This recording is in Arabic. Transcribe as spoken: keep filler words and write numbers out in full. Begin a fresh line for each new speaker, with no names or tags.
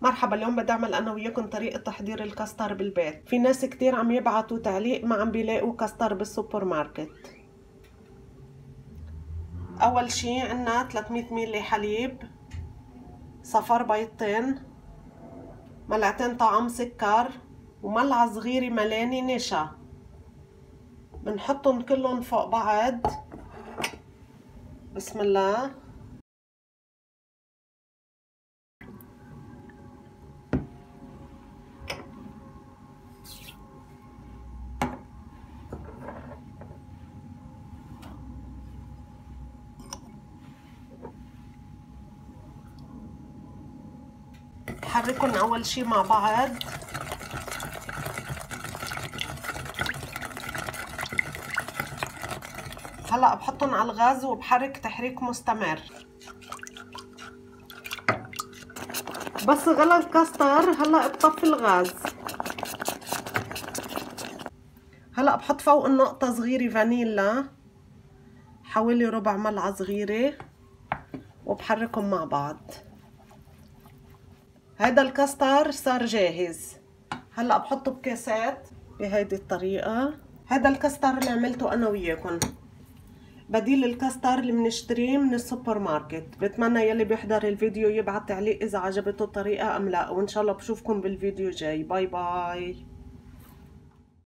مرحبا، اليوم بدي اعمل انا وياكم طريقة تحضير الكاستر بالبيت. في ناس كتير عم يبعتوا تعليق ما عم بيلاقوا كاستر بالسوبر ماركت. اول شي عنا ثلاثمية ميلي حليب، صفار بيضتين، ملعقتين طعام سكر، وملعقة صغيرة ملاني نشا. بنحطهم كلهم فوق بعض. بسم الله. بحركهم اول شي مع بعض. هلا بحطهم على الغاز وبحرك تحريك مستمر. بس غلى الكاستر هلا بطفي الغاز. هلا بحط فوق النقطة صغيرة فانيلا، حوالي ربع ملعقة صغيرة، وبحركهم مع بعض. هيدا الكاستر صار جاهز. هلا بحطه بكاسات بهيدي الطريقة. هيدا الكاستر اللي عملته انا وياكم، بديل الكاستر اللي بنشتريه من السوبر ماركت. بتمنى يلي بيحضر الفيديو يبعت تعليق اذا عجبته الطريقة ام لا، وان شاء الله بشوفكم بالفيديو جاي. باي باي.